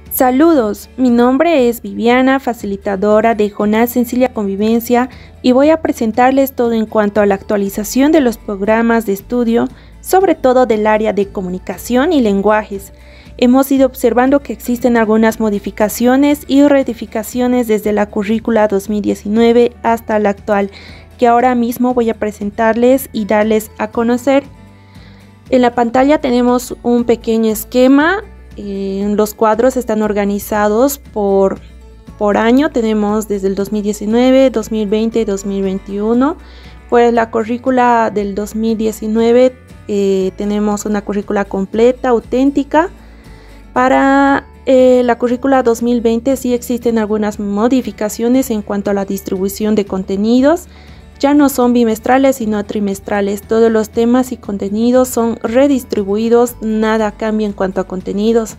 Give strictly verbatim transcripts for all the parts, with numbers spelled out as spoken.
Saludos, mi nombre es Viviana, facilitadora de Jonás Sencilla Convivencia, y voy a presentarles todo en cuanto a la actualización de los programas de estudio, sobre todo del área de comunicación y lenguajes. Hemos ido observando que existen algunas modificaciones y rectificaciones desde la currícula dos mil diecinueve hasta la actual, que ahora mismo voy a presentarles y darles a conocer. En la pantalla tenemos un pequeño esquema. Eh, los cuadros están organizados por, por año. Tenemos desde el dos mil diecinueve, dos mil veinte y dos mil veintiuno. Pues la currícula del dos mil diecinueve eh, tenemos una currícula completa, auténtica. Para eh, la currícula dos mil veinte sí existen algunas modificaciones en cuanto a la distribución de contenidos. Ya no son bimestrales sino trimestrales. Todos los temas y contenidos son redistribuidos, nada cambia en cuanto a contenidos.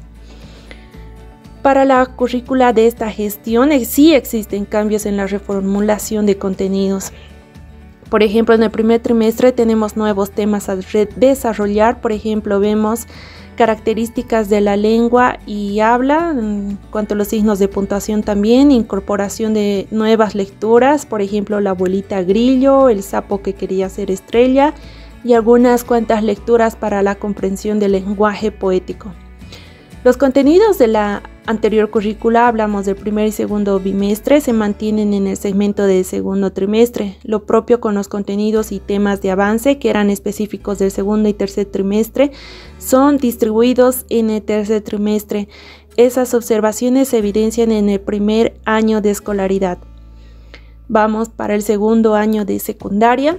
Para la currícula de esta gestión sí existen cambios en la reformulación de contenidos. Por ejemplo, en el primer trimestre tenemos nuevos temas a desarrollar. Por ejemplo, vemos características de la lengua y habla, en cuanto a los signos de puntuación también, incorporación de nuevas lecturas, por ejemplo, la abuelita grillo, el sapo que quería ser estrella, y algunas cuantas lecturas para la comprensión del lenguaje poético. Los contenidos de la anterior currícula, hablamos del primer y segundo bimestre, se mantienen en el segmento del segundo trimestre. Lo propio con los contenidos y temas de avance que eran específicos del segundo y tercer trimestre son distribuidos en el tercer trimestre. Esas observaciones se evidencian en el primer año de escolaridad. Vamos para el segundo año de secundaria.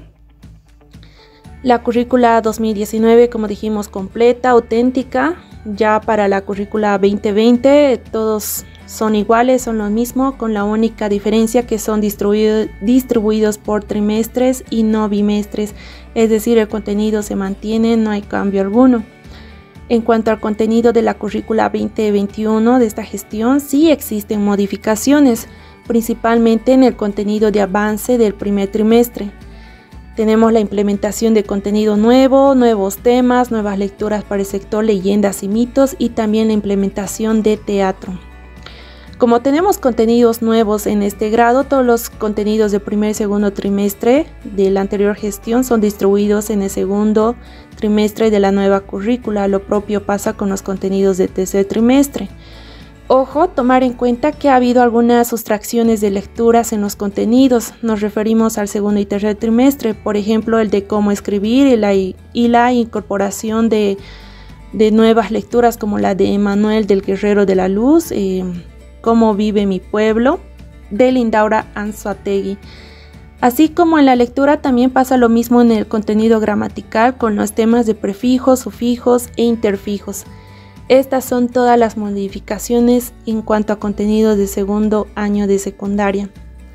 La currícula dos mil diecinueve, como dijimos, completa, auténtica. Ya para la currícula veinte veinte todos son iguales, son lo mismo, con la única diferencia que son distribuido, distribuidos por trimestres y no bimestres, es decir, el contenido se mantiene, no hay cambio alguno. En cuanto al contenido de la currícula veinte veintiuno de esta gestión, sí existen modificaciones, principalmente en el contenido de avance del primer trimestre. Tenemos la implementación de contenido nuevo, nuevos temas, nuevas lecturas para el sector leyendas y mitos, y también la implementación de teatro. Como tenemos contenidos nuevos en este grado, todos los contenidos del primer y segundo trimestre de la anterior gestión son distribuidos en el segundo trimestre de la nueva currícula. Lo propio pasa con los contenidos del tercer trimestre. Ojo, tomar en cuenta que ha habido algunas sustracciones de lecturas en los contenidos. Nos referimos al segundo y tercer trimestre, por ejemplo, el de cómo escribir y la, y la incorporación de, de nuevas lecturas como la de Emanuel del Guerrero de la Luz, eh, Cómo vive mi pueblo, de Lindaura Anzoátegui. Así como en la lectura también pasa lo mismo en el contenido gramatical con los temas de prefijos, sufijos e interfijos. Estas son todas las modificaciones en cuanto a contenidos de segundo año de secundaria.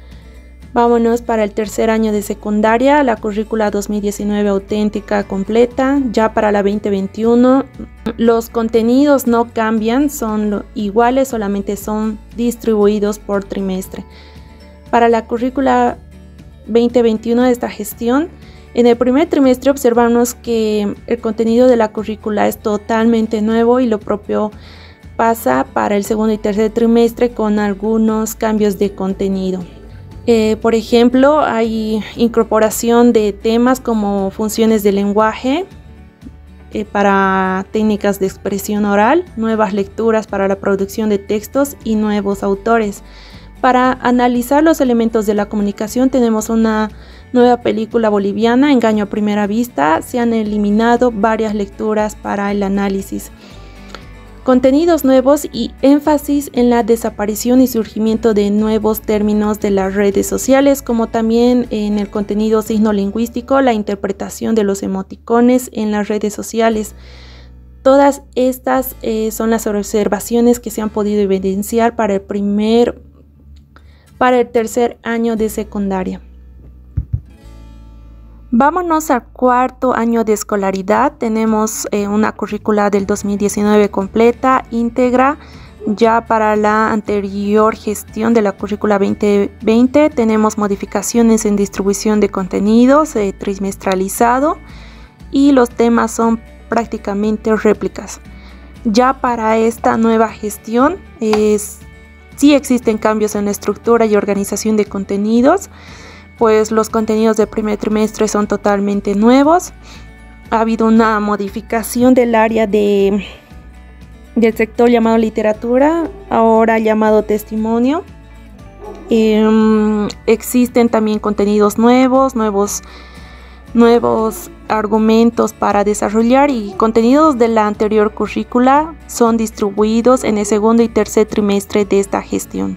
Vámonos para el tercer año de secundaria, la currícula dos mil diecinueve auténtica, completa. Ya para la veinte veintiuno, los contenidos no cambian, son iguales, solamente son distribuidos por trimestre. Para la currícula veinte veintiuno de esta gestión, en el primer trimestre observamos que el contenido de la currícula es totalmente nuevo, y lo propio pasa para el segundo y tercer trimestre con algunos cambios de contenido. Eh, por ejemplo, hay incorporación de temas como funciones del lenguaje eh, para técnicas de expresión oral, nuevas lecturas para la producción de textos y nuevos autores. Para analizar los elementos de la comunicación tenemos una nueva película boliviana, Engaño a primera vista. Se han eliminado varias lecturas para el análisis. Contenidos nuevos y énfasis en la desaparición y surgimiento de nuevos términos de las redes sociales, como también en el contenido signo-lingüístico, la interpretación de los emoticones en las redes sociales. Todas estas eh, son las observaciones que se han podido evidenciar para el primer, para el tercer año de secundaria. Vámonos al cuarto año de escolaridad. Tenemos eh, una currícula del dos mil diecinueve completa, íntegra. Ya para la anterior gestión de la currícula veinte veinte tenemos modificaciones en distribución de contenidos, eh, trimestralizado, y los temas son prácticamente réplicas. Ya para esta nueva gestión, es, sí existen cambios en la estructura y organización de contenidos, pues los contenidos del primer trimestre son totalmente nuevos. Ha habido una modificación del área de, del sector llamado literatura, ahora llamado testimonio. Eh, existen también contenidos nuevos, nuevos, nuevos argumentos para desarrollar, y contenidos de la anterior currícula son distribuidos en el segundo y tercer trimestre de esta gestión.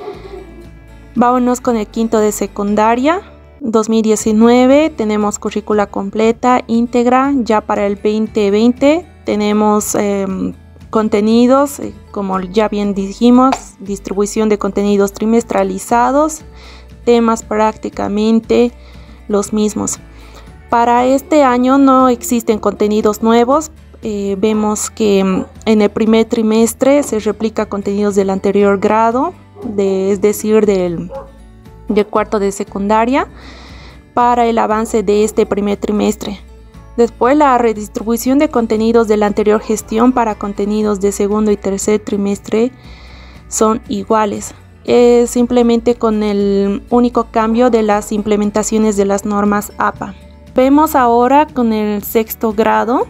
Vámonos con el quinto de secundaria. dos mil diecinueve tenemos currícula completa, íntegra. Ya para el veinte veinte tenemos eh, contenidos, eh, como ya bien dijimos, distribución de contenidos trimestralizados, temas prácticamente los mismos. Para este año no existen contenidos nuevos. Eh, vemos que en el primer trimestre se replica contenidos del anterior grado, de, es decir, del, del cuarto de secundaria, para el avance de este primer trimestre. Después, la redistribución de contenidos de la anterior gestión para contenidos de segundo y tercer trimestre son iguales, eh, simplemente con el único cambio de las implementaciones de las normas A P A. Vemos ahora con el sexto grado.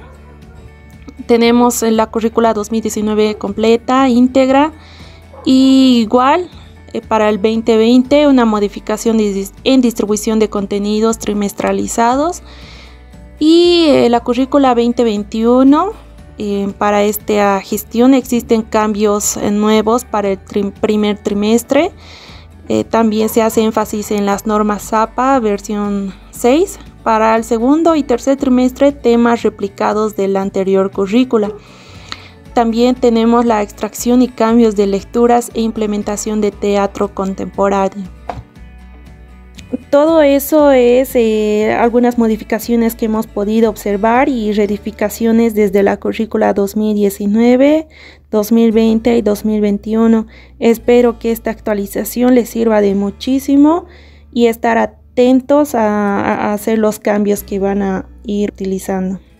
Tenemos la currícula dos mil diecinueve completa, íntegra, y igual eh, para el veinte veinte una modificación de, en distribución de contenidos trimestralizados, y eh, la currícula veinte veintiuno eh, para esta gestión existen cambios eh, nuevos para el tri primer trimestre. Eh, también se hace énfasis en las normas A P A versión seis. Para el segundo y tercer trimestre, temas replicados de la anterior currícula. También tenemos la extracción y cambios de lecturas e implementación de teatro contemporáneo. Todo eso es eh, algunas modificaciones que hemos podido observar y reedificaciones desde la currícula dos mil diecinueve, dos mil veinte y dos mil veintiuno. Espero que esta actualización les sirva de muchísimo y estar atentos a, a hacer los cambios que van a ir utilizando.